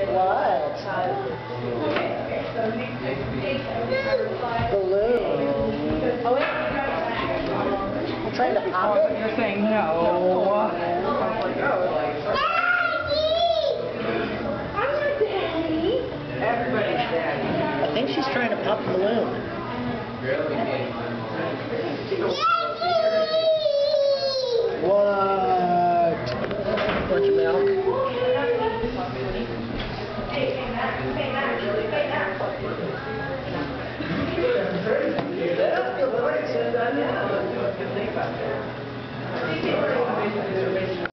What? Balloon. I'm trying to pop it. You're saying no. Everybody's daddy. I think she's trying to pop the balloon. What? Bunch of milk. Yeah.